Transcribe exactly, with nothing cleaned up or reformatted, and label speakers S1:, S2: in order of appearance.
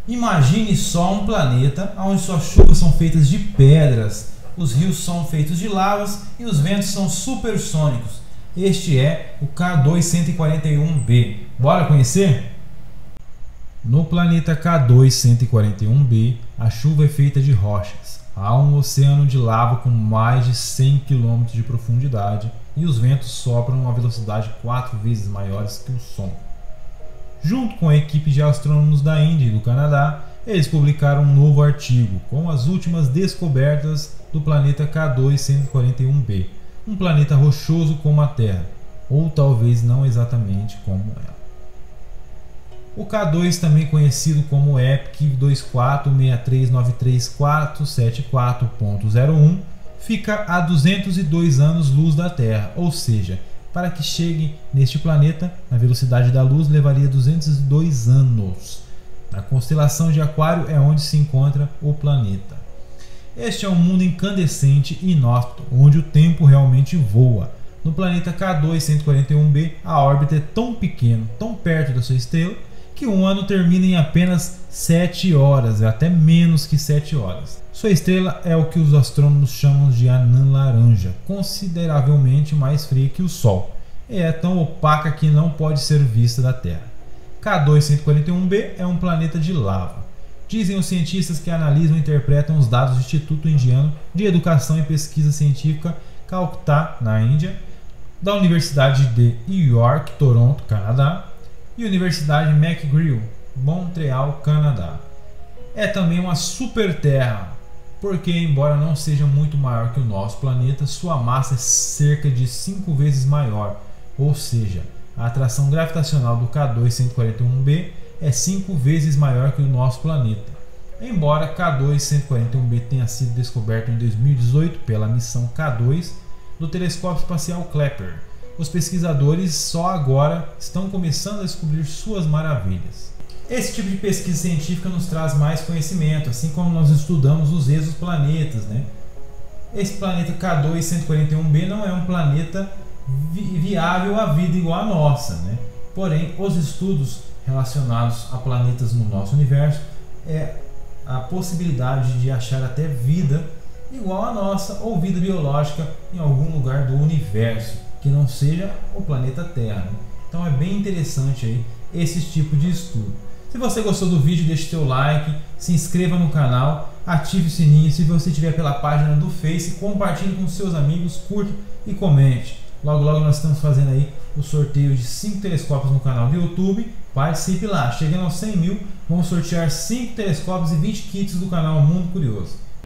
S1: Imagine só um planeta onde suas chuvas são feitas de pedras, os rios são feitos de lavas e os ventos são supersônicos. Este é o K dois cento e quarenta e um b. Bora conhecer? No planeta K dois cento e quarenta e um b, a chuva é feita de rochas. Há um oceano de lava com mais de cem quilômetros de profundidade e os ventos sopram a uma velocidade quatro vezes maiores que o som. Junto com a equipe de astrônomos da Índia e do Canadá, eles publicaram um novo artigo com as últimas descobertas do planeta K dois cento e quarenta e um b, um planeta rochoso como a Terra, ou talvez não exatamente como ela. O K dois, também conhecido como E P C dois quatro seis três nove três quatro sete quatro ponto zero um, fica a duzentos e dois anos-luz da Terra, ou seja, para que chegue neste planeta, na velocidade da luz levaria duzentos e dois anos. Na constelação de Aquário é onde se encontra o planeta. Este é um mundo incandescente e inóspito, onde o tempo realmente voa. No planeta K dois cento e quarenta e um b, a órbita é tão pequena, tão perto da sua estrela, que um ano termina em apenas sete horas, até menos que sete horas. Sua estrela é o que os astrônomos chamam de anã laranja, consideravelmente mais fria que o Sol, e é tão opaca que não pode ser vista da Terra. K dois cento e quarenta e um b é um planeta de lava. Dizem os cientistas que analisam e interpretam os dados do Instituto Indiano de Educação e Pesquisa Científica Calcutá, na Índia, da Universidade de York, Toronto, Canadá, e Universidade McGill, Montreal, Canadá. É também uma super-terra, porque embora não seja muito maior que o nosso planeta, sua massa é cerca de cinco vezes maior, ou seja, a atração gravitacional do K dois cento e quarenta e um b é cinco vezes maior que o nosso planeta. Embora K dois cento e quarenta e um b tenha sido descoberto em dois mil e dezoito pela missão K dois do telescópio espacial Kepler, os pesquisadores só agora estão começando a descobrir suas maravilhas. Esse tipo de pesquisa científica nos traz mais conhecimento, assim como nós estudamos os exoplanetas, né? Esse planeta K dois cento e quarenta e um b não é um planeta vi viável à vida igual a nossa, né? Porém, os estudos relacionados a planetas no nosso universo é a possibilidade de achar até vida igual à nossa ou vida biológica em algum lugar do universo que não seja o planeta Terra, né? Então é bem interessante aí esse tipo de estudo. Se você gostou do vídeo, deixe seu like, se inscreva no canal, ative o sininho. Se você estiver pela página do Face, compartilhe com seus amigos, curta e comente. Logo logo nós estamos fazendo aí o sorteio de cinco telescópios no canal do YouTube. Participe lá, chegando aos cem mil, vamos sortear cinco telescópios e vinte kits do canal Mundo Curioso.